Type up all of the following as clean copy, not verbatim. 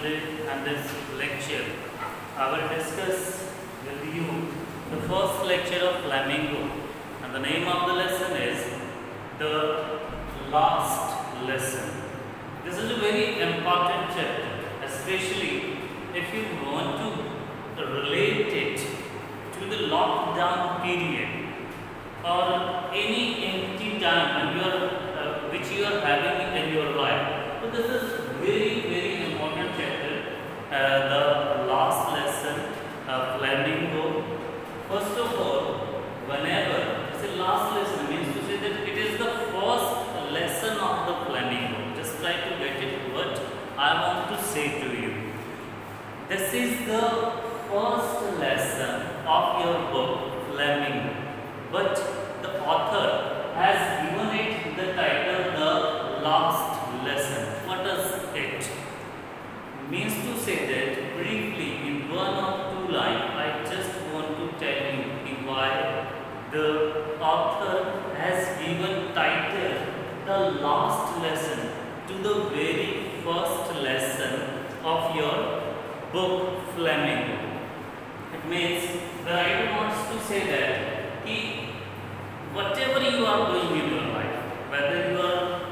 today and this lecture. I will discuss with you the first lecture of Flamingo, and the name of the lesson is the last lesson. This is a very important chapter, especially if you want to relate it to the lockdown period or any empty time which you are having in your life. So this is very important chapter, the last lesson, Flamingo. First of all, whenever it's the last lesson, means to say that it is the first lesson of the Flamingo. Just try to get it what I want to say to you. This is the first lesson of your book, Flamingo, but the author has given it the title, the last lesson. What does it means to say that briefly in one or two lines? I just want to tell you why the author has given title the last lesson to the very first lesson of your book, Flamingo. It means the writer wants to say that whatever you are doing in your life, whether you are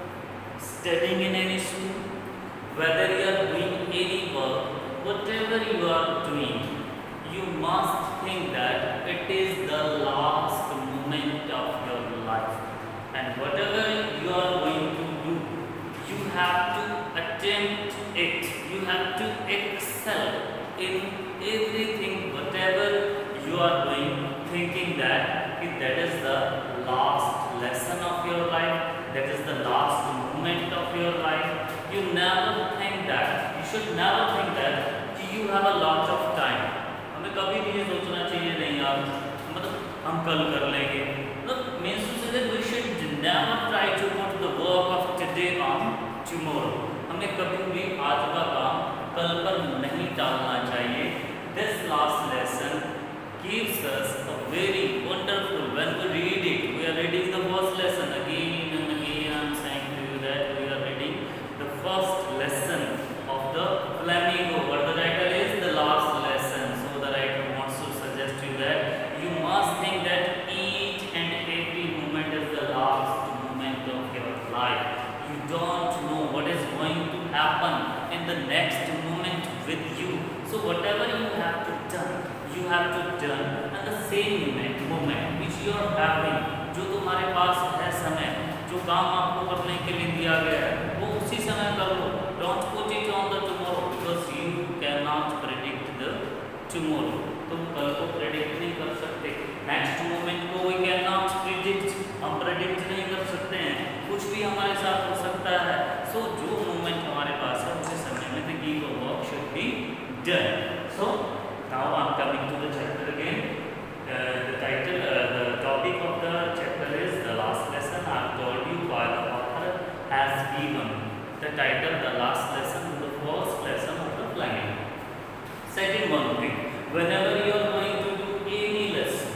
studying in any school, whether you are doing any work, whatever you are doing, you must think that it is the last moment of your life. And whatever you are going to do, you have to attempt it. You have to excel in everything, whatever you are doing, thinking that that is the last lesson of your life, that is the last moment of your life. You never think that, you should never think that you have a lot of time. हमें कभी भी ये सोचना चाहिए नहीं यार मतलब हम कल कर लेंगे. मतलब means to say that we should never try to put the work of today on tomorrow. हमें कभी भी आज का काम कल पर नहीं टालना चाहिए. This last lesson gives us a very wonderful, when we read it, we are reading the first lesson again and again. I am saying to you that we are reading the first lesson of the Flamingo, but the title is the last lesson. So the writer wants to suggest to you that you must think that each and every moment is the last moment of your life. You don't know what is going to happen in the next moment with you. So whatever you have to done, you have to done at the same moment which you are having. जो तुम्हारे पास है समय, जो काम आपको करने के लिए दिया गया है, वो उसी समय कर लो. Don't put it on the tomorrow, because you cannot predict the tomorrow. तुम कल को predict नहीं कर सकते. Next moment को we cannot predict. हम predict नहीं कर सकते हैं. कुछ भी हमारे साथ हो सकता है. So जो moment हमारे पास है, उसी समय में the key work should be done. So now I am coming to the chapter again. The title, the topic of the chapter is the last lesson. I have told you why the author has given the title the last lesson to the first lesson of the Flamingo. Second one thing, whenever you are going to do any lesson,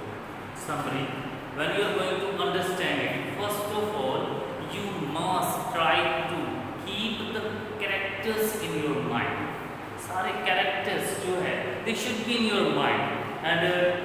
summary, when you are going to understand it, first of all, you must try to keep the characters in your mind. सारे characters जो है, they should be in your mind. And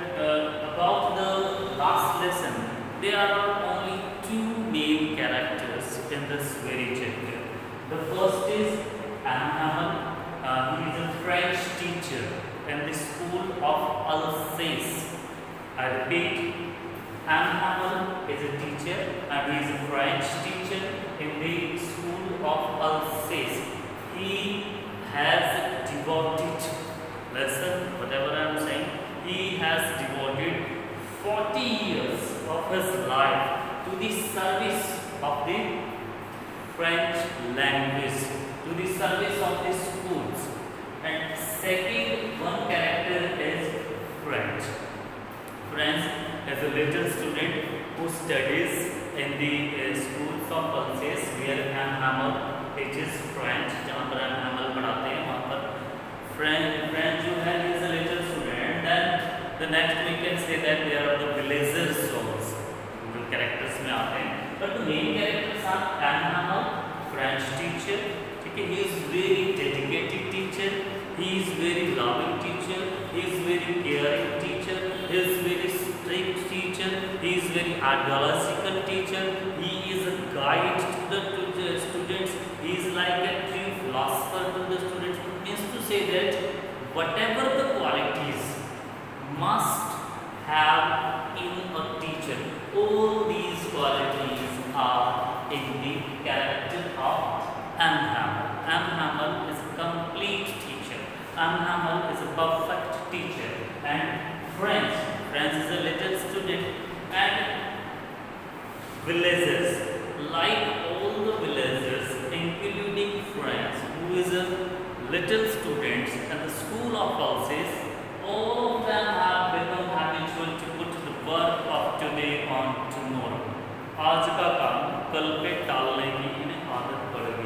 about the last lesson, there are only two main characters in this very chapter. The first is Hamel. He is a French teacher in the school of Alsace. I repeat, Hamel is a teacher and he is a French teacher in the school of Alsace. He has devoted, listen whatever I am saying, he has devoted 40 years of his life to the service of the French language, to the service of the schools. And second one character is French. French is a little student who studies in the schools of Alsace, where Hamel teaches French. जहाँ पर Hamel पढ़ाते हैं वहाँ पर French जो है is a little student. Then the next we can say that they are the villagers souls, जो characters में आते हैं. But the main characters are Hamel, French teacher, ठीक Okay, he is very dedicated teacher, he is very loving teacher, he is very caring teacher, he is very strict teacher, he is very ideological teacher, he is a guide to the students, he is like a true philosopher to the students. Means to say that whatever the qualities must have in a teacher, all these qualities are in the character of M. Hamel. M. Hamel is a complete teacher. M. Hamel is a perfect teacher. And French is a little student. And villagers, like all the villagers, including French, who is a little student at the school of Alsace, all of them have become habitual to put the work of today on tomorrow. आज का काम कल पे टालने की इन्हें आदत पड़ गई.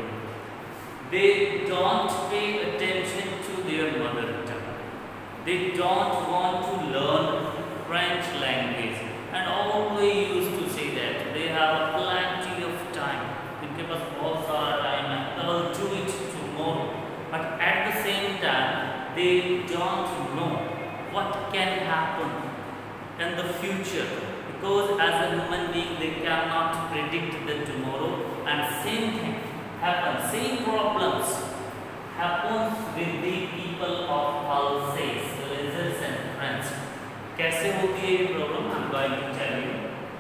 They don't pay attention to their mother tongue. They don't want to learn French language, and always used to say that they have plenty of time. इनके पास बहुत सारा time है. They will do it tomorrow. But at the same time, they don't know what can happen in the future. Because as a human being, they cannot predict the tomorrow, and same thing happens, same problems happens with the people of Alsace, villagers and French. कैसे होती है ये problem? I'm going to tell you.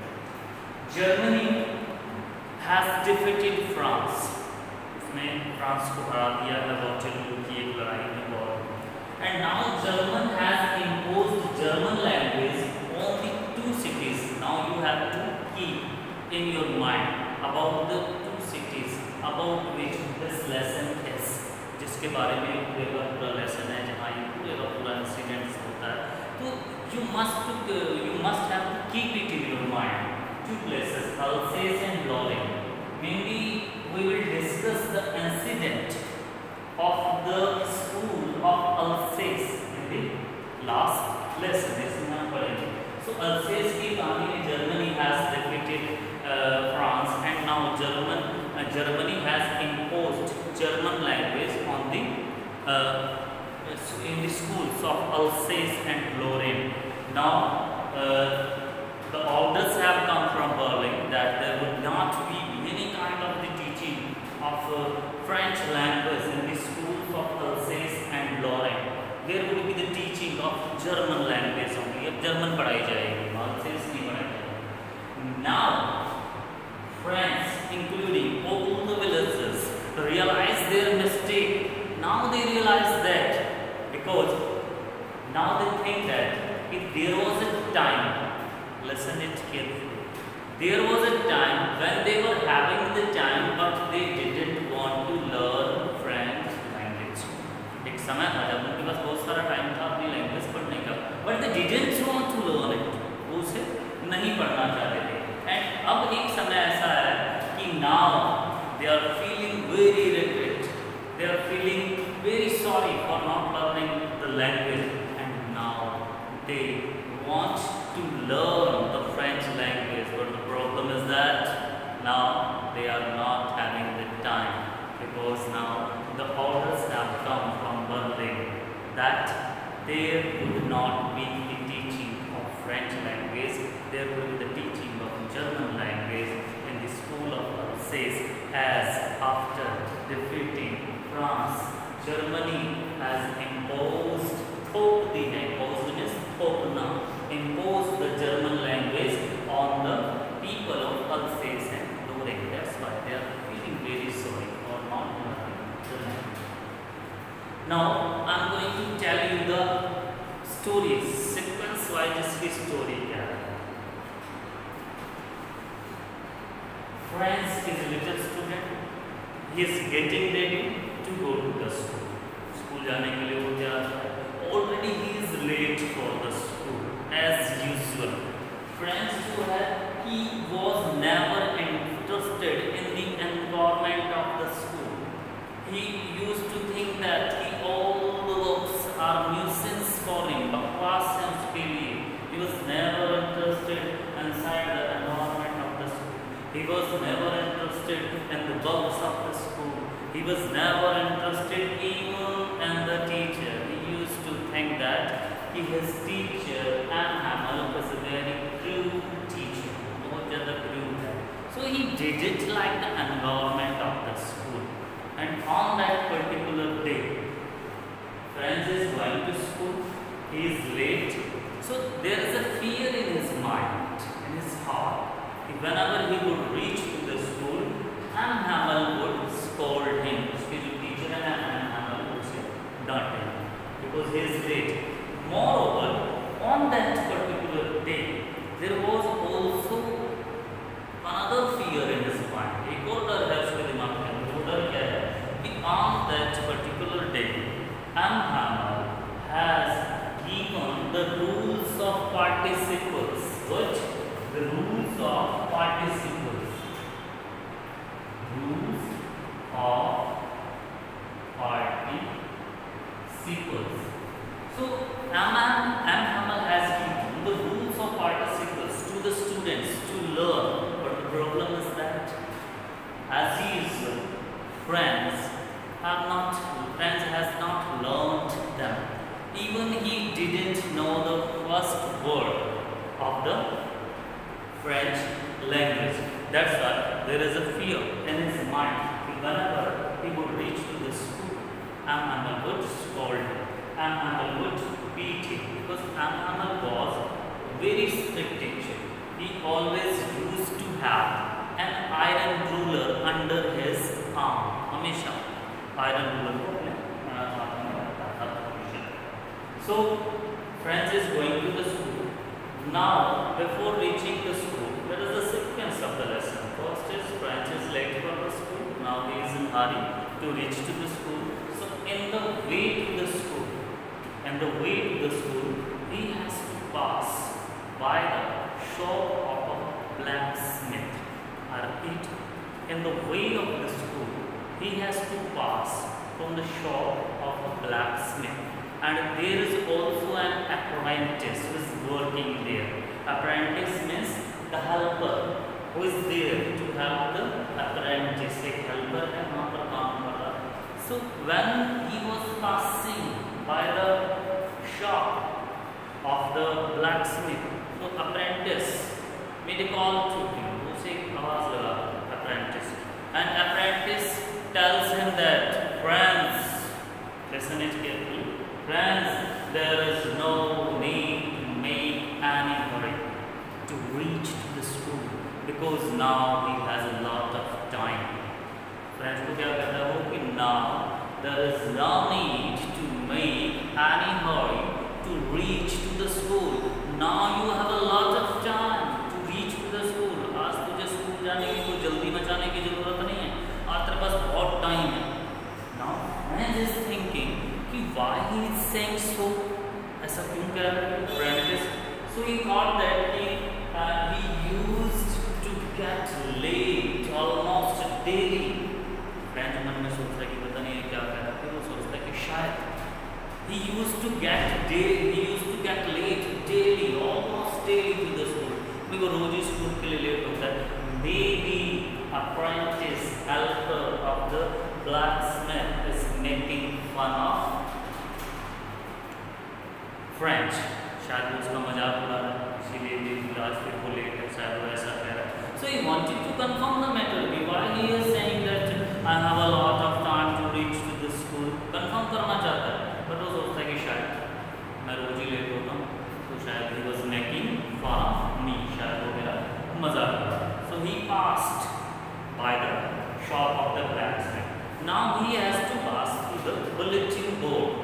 Germany has defeated France. उसने France को हरा दिया है Waterloo की एक लड़ाई में बहुत. And now German has imposed German language on the two cities. Now you have to keep in your mind about the two cities about which this lesson is. जिसके बारे में पूरा lesson है, जहाँ ये पूरा इंसिडेंट्स होता है. तो you must have to keep it in your mind. Two places, Alsace and Lorraine. Mainly we will discuss the incident of the school of Alsace in the last lesson. इसमें हम पढ़ेंगे. So Alsace की कहानी में Germany has defeated France, and now Germany has imposed German language on the in the schools of Alsace and Lorraine. Now the orders have come from Berlin that there would not be any kind of the teaching of French language in the schools of Alsace and Lorraine. There would be the teaching of German language only. अब German पढ़ाई जाएगी, Alsace नहीं पढ़ाई जाएगी. Now French, including all the villagers, realize their mistake. Now they realize that because now they think that if there was a time, listen it carefully. There was a time when they were having the time, but they didn't want to learn French language. एक समय था जब उनके पास बहुत सारा time था अपनी language पढ़ने का, but they didn't want to learn it. वो उसे नहीं पढ़ना चाहते थे. And अब एक समय ऐसा है कि now they are feeling very regret. They are feeling very sorry for not learning the language, and now they want to learn the French language. But the problem is that now they are not having the time, because now the orders have come from Berlin that there would not be the teaching of French language, there will be the teaching of German language in the school of Alsace, as after defeating France, Germany has imposed the German language on the people of Alsace and Lorraine. That's why they are feeling very sorry for not learning the language. Now I am going to tell you the stories, sequence wise इसकी story क्या है. France is a little student. He is getting ready to go to the school. School जाने के लिए वो तैयार है. Already he is late for the school as usual. France जो है, he was never interested in the environment of the school. He used to think that all the books are nuisance for him, बकवास है उसके लिए. He was never interested inside the environment of the school. He was never interested in the books of the school. He was never interested even in the teacher. He used to think that his teacher and Hamal was a very crude teacher. बहुत ज़्यादा crude है. So he didn't like the environment of the school. And on that particular day, friends is going to school. He is late. So there is a fear in his mind, in his heart. Whenever he would reach to the school, and Hamal would scold him. उसकी जो teacher है ना, Hamal उसे डांटे because he is late. Moreover, on that particular day, there was also another fear in his mind. एक और डर है उसके दिमाग में. वो डर क्या है? कि on that particular day, Hamal has given the rules of participles. What? The rules of participles. Rules of participles. So, Hamal has given the rules of participles to the students to learn. But the problem is that Aziz friends has not learned them. Even he didn't know the first word of the French language. That's why there is a fear in his mind. Whenever he would reach to the school, Hamal would scold him. Hamal would beat him because Hamal was very strict teacher. He always used to have an iron ruler under his arm. हमेशा iron ruler को अपने हाथ में रखता था हमेशा. So, French is going to the school. Now, before reaching the school, there is a sequence of the lesson. First is French is late for the school. Now he is in hurry to reach to the school. So, in the way to the school, he has to pass by the shop of a blacksmith. I repeat, in the way of the school, he has to pass from the shop of a blacksmith. And there is also an apprentice who is working there. Apprentice means the helper who is there to help the apprentice. एक helper है वहाँ पर काम कर रहा है. So when he was passing by the shop of the blacksmith, so apprentice made a call to him. उसे एक आवाज़ लगा apprentice. And apprentice tells him that, friends, listen it carefully. Friends, there is no need to make any hurry to reach to the school because now he has a lot of time. Friends, को क्या कहता है वो कि now there is no need to make any hurry to reach to the school. Now you have a lot of time to reach to the school. आज तुझे school जाने की कोई जल्दी मचाने की जरूरत नहीं है. आज तेरे पास बहुत टाइम है. Now, man is thinking why he is saying so? ऐसा क्यों कह रहा है apprentice? So he thought that he used to get late almost daily. Friend मन में सोच रहा है कि पता नहीं क्या कह रहा है. फिर वो सोचता है कि शायद he used to get late daily, almost daily to the school. क्योंकि वो रोज ही स्कूल के लिए लेट होता है. Maybe apprentice helper of the blacksmith is making fun of French. शायद वो उसका मजाक उड़ा रहा है, इसीलिए आज फिर वो लेट है, शायद वो ऐसा कह रहा है. So he wanted to confirm the matter. Why he is saying that I have a lot of time to reach to the school? Confirm करना चाहता है, but वो सोचता है कि शायद मैं रोज ही लेट होता हूँ, तो शायद he was making fun of me, शायद वो मेरा मजाक उड़ा. So he passed by the shop of the blacksmith. Now he has to pass through the bulletin board.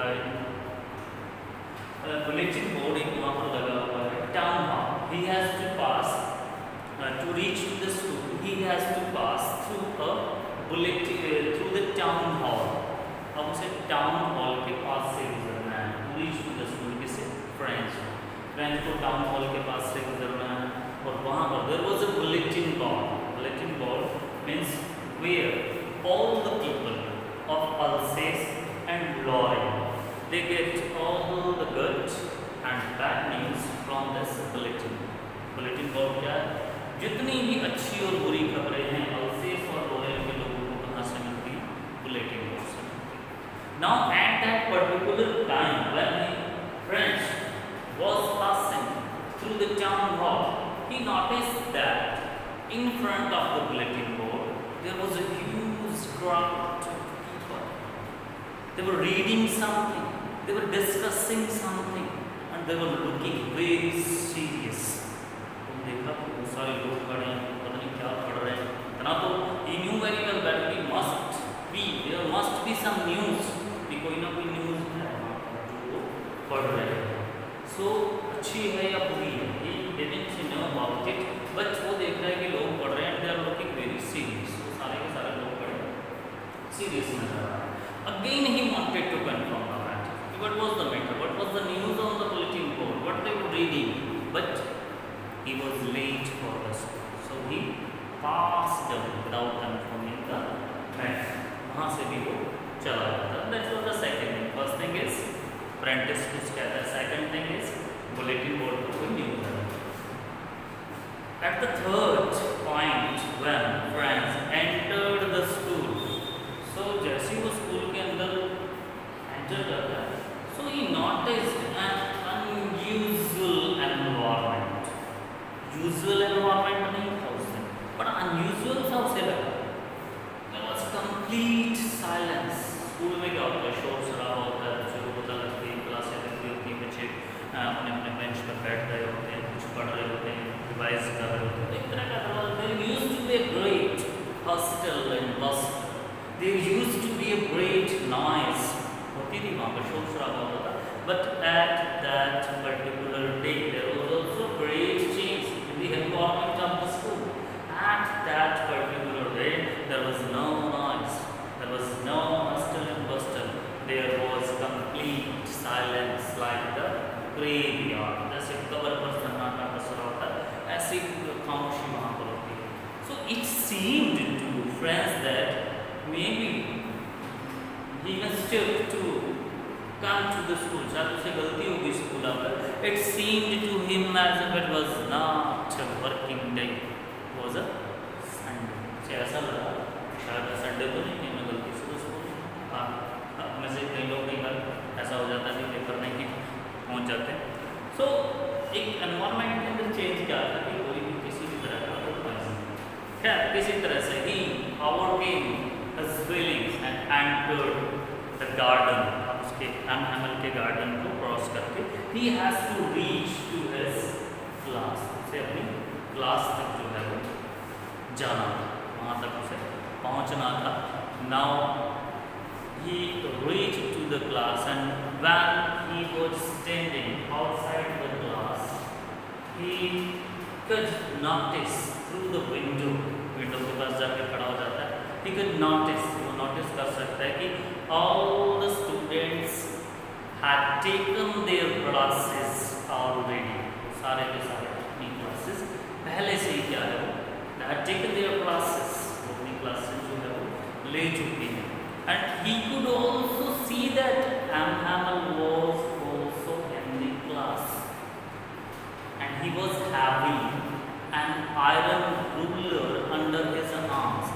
Bulletin board एक वहाँ पर लगा हुआ है. Town hall. He has to pass to reach to the school. He has to pass through through the town hall. अब उसे town hall के पास से गुजरना है. To reach to the school किसे? French को town hall के पास से गुजरना है. और वहाँ पर there was a bulletin board. Bulletin board means where all the people of Alsace and Lorraine, they get all the good and bad news from this bulletin. Bulletin board क्या है? जितनी भी अच्छी और बुरी खबरें हैं अल्सेस और लॉरेल के लोगों को कहाँ से मिलती Now at that particular time when my friend was passing through the town hall, he noticed that in front of the bulletin board there was a huge crowd of people. They were reading something, they were discussing something, and they were looking very serious. तुम देखा बहुत सारे लोग खड़े हैं, पता नहीं क्या पढ़ रहे हैं. इतना तो he knew very well that there must be some news. कि कोई ना कोई न्यूज़ है वहाँ पर जो पढ़ रहे हैं. So अच्छी है या बुरी है, he didn't know about it, but वो देख रहा है कि लोग पढ़ रहे हैं, they are looking very serious. तो सारे के सारे लोग पढ़ रहे हैं, serious नजर आ रहा है. Again he wanted to confirm the matter. What was the matter? What was the news on the bulletin board? What they were reading? But he was late for the school, so he passed away without confirming the matter. वहाँ से भी वो चला जाता. That was the second thing. First thing is apprentice कुछ कहता है. Second thing is bulletin board पर कोई न्यूज़ है. At the third point, when friends entered the school, so जैसे वो स्कूल के अंदर enter करता है, so he noticed an unusual environment. Usual environment नहीं था उससे, but unusual था उसे लगा. There was complete silence. School में क्या होता है? शोर शराबा होता है, बच्चों को पता लगती है, क्लासें लगती होती हैं, बच्चे अपने अपने बेंच पर बैठ रहे होते हैं, कुछ पढ़ रहे होते हैं, रिवाइज कर रहे होते हैं. एक तरह का there used to be a great hustle and bustle. There used to be a great noise. होती थी वहाँ पर, शोर शराबा होता था. But at that particular day, there was also great change in the environment of the school. At that particular day, there was no noise, there was no hustle and bustle. There was complete silence, like the graveyard. जैसे कब्र पर सन्नाटा पसरा होता है, ऐसी खामोशी वहाँ पर होती है. So it seemed to friends that maybe he mistook to come to the school. शायद उसे गलती हो गई स्कूल आकर. It seemed to him as if it was not a working day. It was a Sunday. उसे ऐसा लगा शायद संडे तो नहीं, मैं गलती से तो स्कूल. हाँ, में से कई लोग कई बार ऐसा हो जाता है कि पेपर नहीं कि पहुँच जाते हैं. So एक एनवायरनमेंट के अंदर चेंज क्या आता है कि कोई भी किसी भी तरह का क्या किसी तरह से ही overcame his feelings and entered the garden. अब उसके एनहैमल के गार्डन को क्रॉस करके he has to reach to his class. उसे अपनी क्लास तक जो है वो जाना था, वहाँ तक उसे पहुँचना था. Now he reached to the class, and when he was standing outside the class, he could notice through the window के पास जाकर खड़ा हो जाता है. He could notice, वो नोटिस कर सकता है कि all the students had taken their classes already. सारे के सारे अपनी क्लासेस पहले से ही क्या है वो they had taken their classes, वो अपनी क्लासेस जो है वो ले चुकी हैं. And he could also see that Amhamal was also in the class, and he was having an iron ruler under his arms.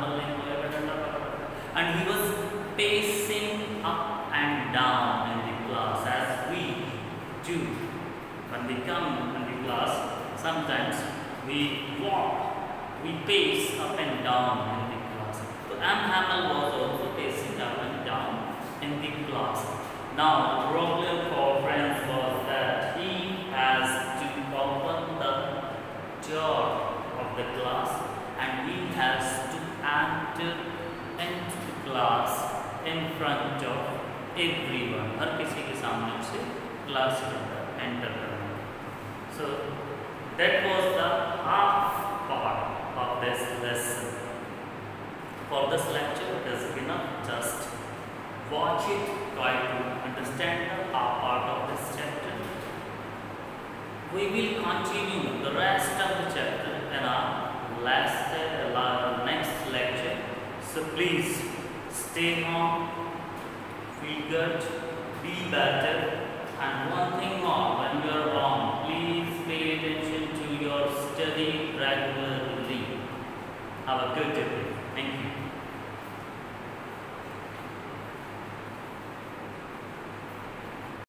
And he was pacing up and down in the class as we do. When we come in the class, sometimes we walk, we pace up and down in the class. So Amhamal was also pacing up and down in the class. Now the problem for friends was that he has to open the door of the class, and he has to enter into the class in front of everyone. हर किसी के सामने उसे class के अंदर enter करना. So that was the half part of this lesson. For this lecture, it is enough. Just watch it, try to understand the half part of this chapter. We will continue the rest of the chapter in our next lecture. So please stay home, feel good, be better, and one thing more, when you are home, please pay attention to your study regularly. Have a good day.